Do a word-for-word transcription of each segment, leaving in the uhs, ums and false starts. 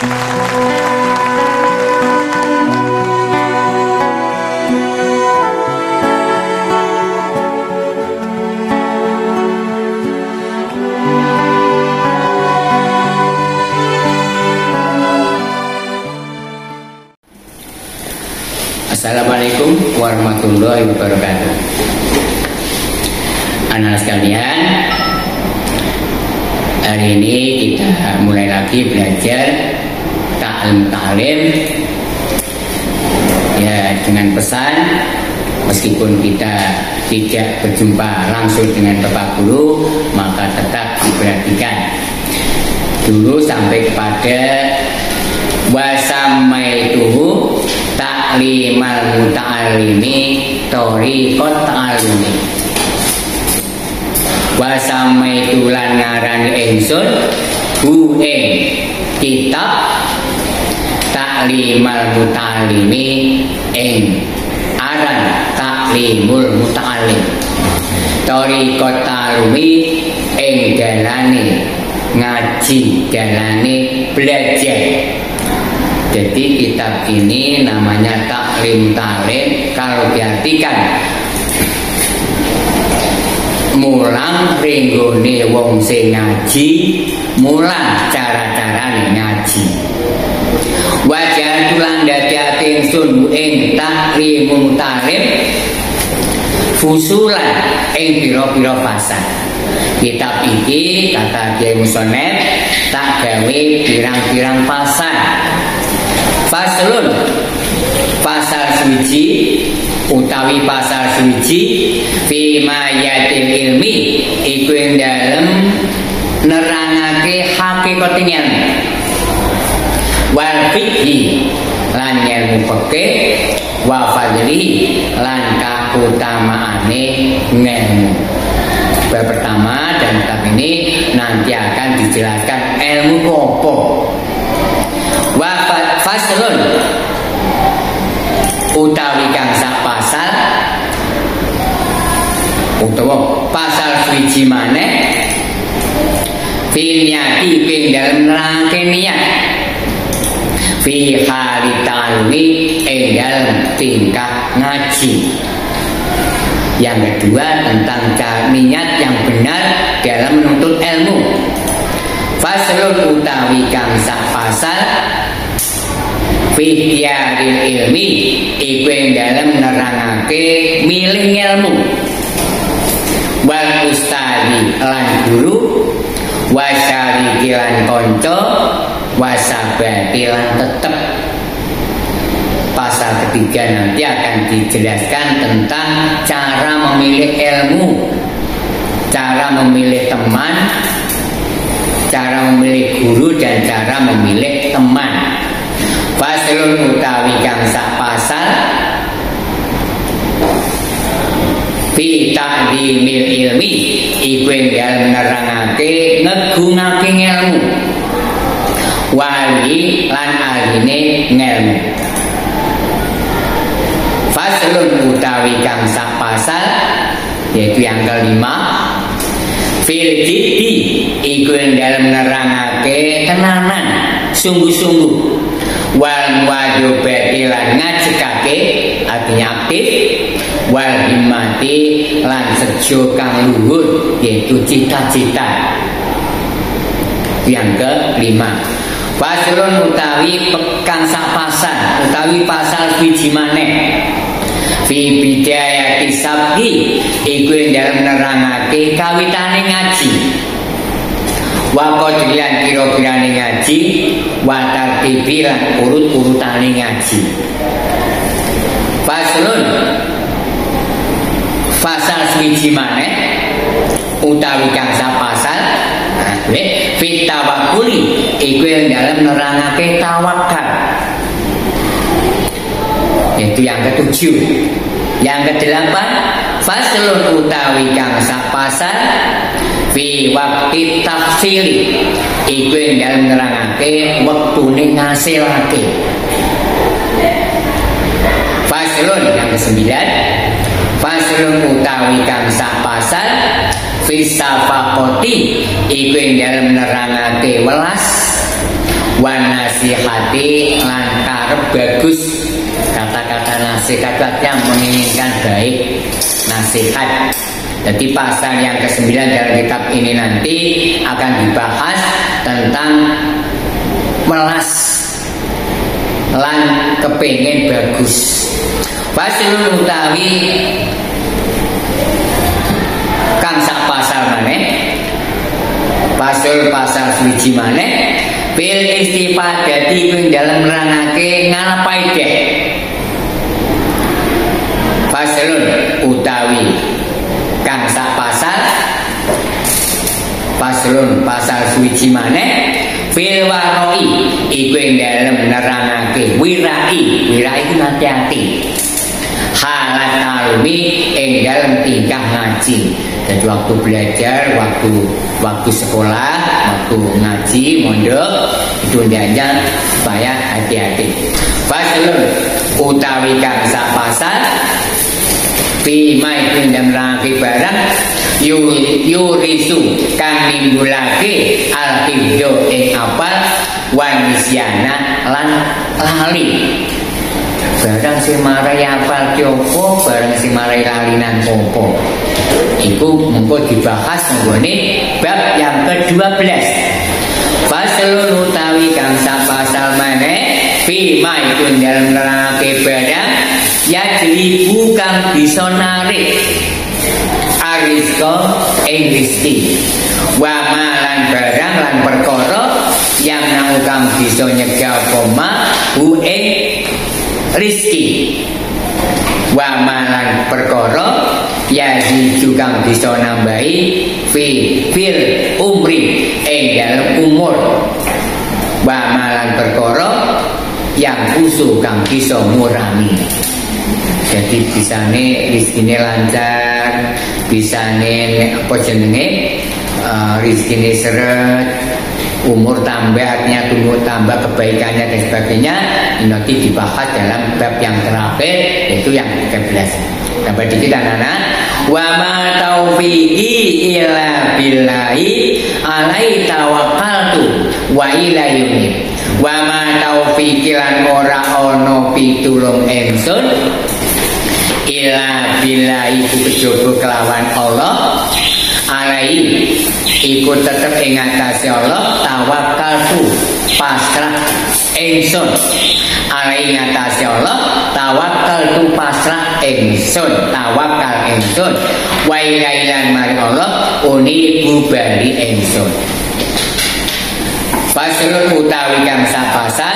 Assalamualaikum warahmatullahi wabarakatuh. Anak sekalian, hari ini kita mulai lagi belajar ta'lim ta'lim, ya, dengan pesan meskipun kita tidak berjumpa langsung dengan Bapak Guru, maka tetap diperhatikan dulu sampai kepada wasamaituhu ta'limal muta'allimi thoriqat ta'allumi. Wasamaitu lan ngarani ingsun hu ing kitab ta'limal muta'allimi ing aran ta'limul muta'allim, thoriqat ta'allumi ing dalane ngaji, dalane belajar. Jadi kitab ini namanya Ta'lim Ta'lim. Kalau diartikan mulang ringgone wong sing ngaji, mulang cara-carane ngaji. Wajah tulang dadi ingsun ing Ta'limul Ta'lim fusulan ing pira-pira fasal. Kitab iki kata Kiai Musonef tak gawe pirang-pirang pasal. Faslun, pasal suci utawi pasal suci fi mayatil ilmi iku ing dalem nerangake hakikat ilmu wal fikhi lan ilmu fikih wa fadli lan kautamaane ilmu. Bab pertama dan kitab ini nanti akan dijelaskan ilmu apa. Wa faslun utawi kang sak pasal utawa pasal suci maneh fi niati ping dalem nerangake niat fi hali ta'lumi ing dalem tingkah ngaji. Yang kedua tentang cara niat yang benar dalam menuntut ilmu. Faslun utawi kang sak pasal fi tiaril ilmi iku ing dalem nerangake milih ilmu wal ustadi lan guru wasyariki lan kanca wasabati lan tetep. Pasal ketiga nanti akan dijelaskan tentang cara memilih ilmu, cara memilih teman, cara memilih guru dan cara memilih teman. Faslun utawi kang sak pasal fi ta'limil ilmi iku ing dalem nerangake ngegungake ilmu wali lan aline ilmu. Faslun utawi kang sak pasal yaitu yang kelima fil jiddi iku ing dalem nerangake tenanan sungguh-sungguh wal wajibati lan ngajekake artinya aktif wal himmati lan sejo kang luhur yaitu cita-cita. Yang kelima faslun utawi kang sak pasal utawi pasal siji maneh fi bidayati sabdi iku ing dalem nerangake kawitane ngaji wa qadriyan kira-kirane ngaji wa tartibi lan urut-urutane ngaji. Faslun pasal siji maneh utawi kang sak pasal fi tawakkuli iku ing dalem nerangake tawakal. Itu yang ketujuh. Yang kedelapan faslun utawi kang sak pasal fi waqti tafsil iku ing dalem nerangake wektune ngasilake. Faslun yang kesembilan faslun utawi kang sak pasal fi safaqati iku ing dalem nerangake welas wan nasihati lan karep bagus. Kata-kata nasihat yang menginginkan baik, nasihat. Jadi pasal yang kesembilan dalam kitab ini nanti akan dibahas tentang melas lan kepengen bagus. Faslun utawi kang sak pasal maneh, pasal pasal suci maneh bil istifadati ing dalam nerangake ngalapaide. Faslun utawi kang sak pasal paslon pasal suci maneh fil waroi iku ing dalem nerangake wirai. Wirai itu hati-hati, halat alumi ing dalem tingkah ngaji. Jadi waktu belajar, waktu waktu sekolah, waktu ngaji mondok itu diajar supaya hati-hati. Paslon utawi kang sak pasal bima itu dan nerangake barang yurisu kang nimbulake al-hibdo ing apal wanisyana lan lali. Barang sing marai apal kyopo, barang sing marai lalinan popo. Iku mengko dibahas nggone bab yang kedua belas. Faslun utawi kang sak pasal maneh bima itu dalam nerangake barang ya jadi bukan bisa narik arisko ing rizki wa malan barang lan perkara yang nangkang bisa nyegah koma hu ing rizki wa malan perkara ya juga bisa nambahi fi fil umri ing dalam umur wa malan perkara yang usul kang bisa ngurami. Jadi bisane rezekine lancar, bisane apa jenenge uh, rezekine seret, umur tambah, artinya tumbuh tambah kebaikannya dan sebagainya. Nanti dibahas dalam bab yang terakhir, yaitu yang tiga belas. Sampai di kita anak-anak. Wa ma taufiqi illa billahi alaihi tawakkaltu wa ilaihi. Wa ma taufiqi lan ora ana pitulung ingsun ila billahi iku kejaba kelawan Allah alaihi iku tetep ing atase Allah tawakkaltu pasrah ingsun alaihi atase Allah tawakkaltu pasrah ingsun tawakal ingsun wa ilaihi mari Allah unibu bali ingsun. Faslun utawi kang sapasal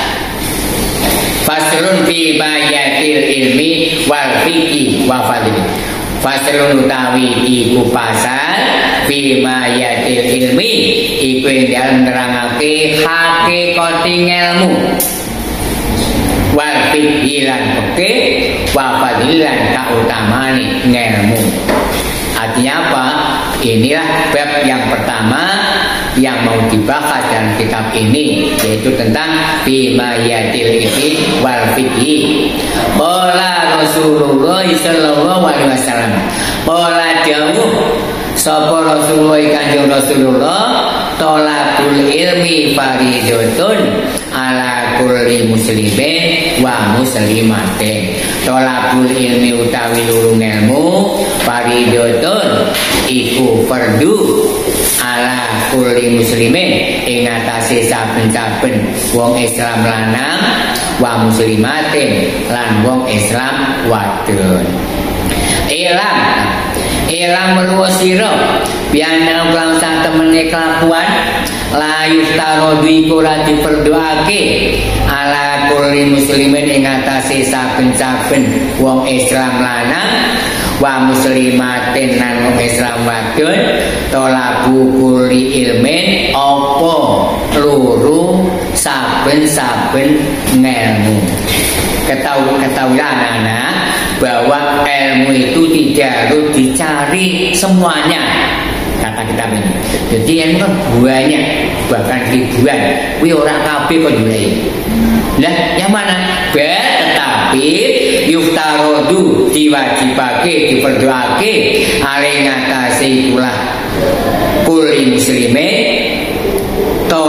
faslun fi bayatil ilmi wal fiqhi wa fadli. Faslun utawi iku pasal fi bayatil ilmi iku yang nerangake hakikate ilmu wal fiqhi lan fikih wa fadli lan kautamane ilmu. Artinya apa? Inilah bab yang pertama yang mau dibahas dalam kitab ini, yaitu tentang bimayatil ilmi wal fiqhi. Qala Rasulullah sallallahu alaihi wasallam. Qala dawuh sapa Rasulullah Kanjeng Rasulullah, tolakul ilmi faridatun ala kulli muslimin wa muslimatin. Tolakul ilmi utawi lurung ilmu faridatun iku fardu ala kulli muslimin ing atase saben-saben wong Islam lanang wa muslimatin lan wong Islam wadon. Ilang ilang meruwa sira biana ulang sak temene kelakuan layu tarodhi kula diperdoake ala kulli muslimin ing atase saben-saben wong Islam lanang wa muslimatin lan wong Islam wadon tolabu kulli ilmin apa luru saben-saben ngelmu. Ketahui ketahuilah anak-anak bahwa ilmu itu tidak harus dicari semuanya, kata kita ini. Jadi ilmu kan banyak, bahkan ribuan. Kuwi ora kabeh kok nilai. Lah yang mana? Ba tetapi yuftarodu diwajibake diperdoake ale ngatasi ikulah kulli muslimin tolak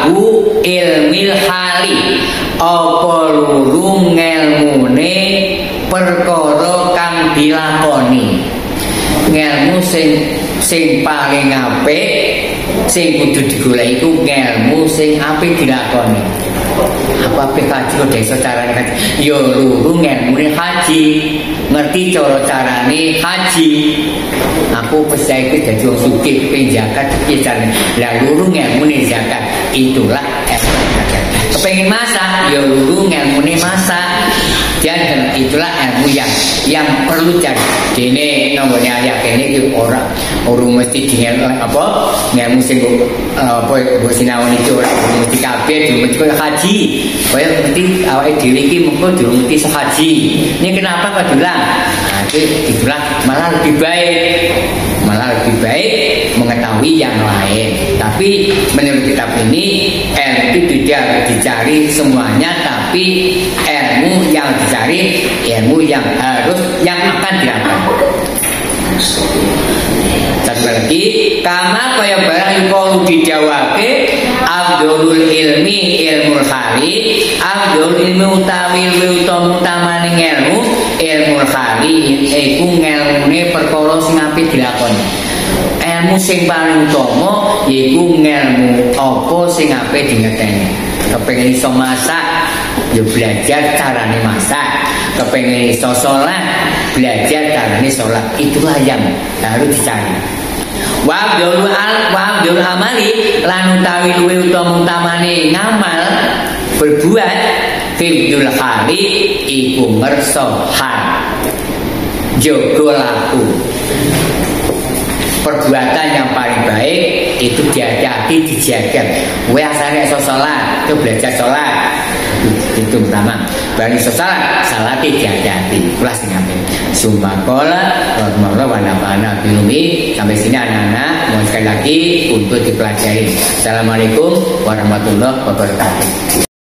babu ilmil hali apa luru ngelmune perkara kang dilakoni. Ngelmu sing sing paling apik sing kudu digoleki iku ngelmu sing apik dilakoni. Apa apik kaji kok desa carane kaji? Ya luru ngelmune haji, ngerti cara carane haji. Aku percaya itu jadi orang sugih pengen zakat piye carane. Lah luru ngelmune zakat itulah zakat. Kepengen masak ya luru ngelmune masak. Dan itulah ilmu yang yang perlu cari. Dene nomone ayat kene iki ora urung mesti dengan apa ngilmu sing apa mbok sinau iki ora mesti kabeh mesti koyo haji. Kaya mesti awake dhewe iki mengko durung mesti haji. Ini kenapa kok bilang? Nah, itulah malah lebih baik. Malah lebih baik mengetahui yang lain. Tapi menurut kitab ini ilmu itu tidak dicari semuanya, tapi ilmu yang dicari ilmu yang harus yang akan dilakukan. Satu lagi, kama kaya barang yukalu didawake abdulul ilmi ilmul khali, abdul ilmi utawi ilmi utama utamane ilmu ilmul khali iku ngelmune perkara sing apik dilakoni. Ilmu sing paling utama yaiku ngelmu apa sing apik dingerteni. Kepengen iso masak ya belajar carane masak. Kepengen iso salat belajar carane salat. Itulah yang harus dicari. Wa dulu al wa dulu amali lan utawi luwih utama-utamane ngamal berbuat fidul hali iku ngerso hal jogo laku. Perbuatan yang paling baik itu dihati-hati dijaga. Kowe asale iso salat, itu belajar salat. Itu pertama. Bareng iso salat, salate dihati-hati. Kelas sing apik. Sumpaqala wa wa nafa'ana bilumi. Sampai sini anak-anak, mohon sekali lagi untuk dipelajari. Assalamualaikum warahmatullahi wabarakatuh.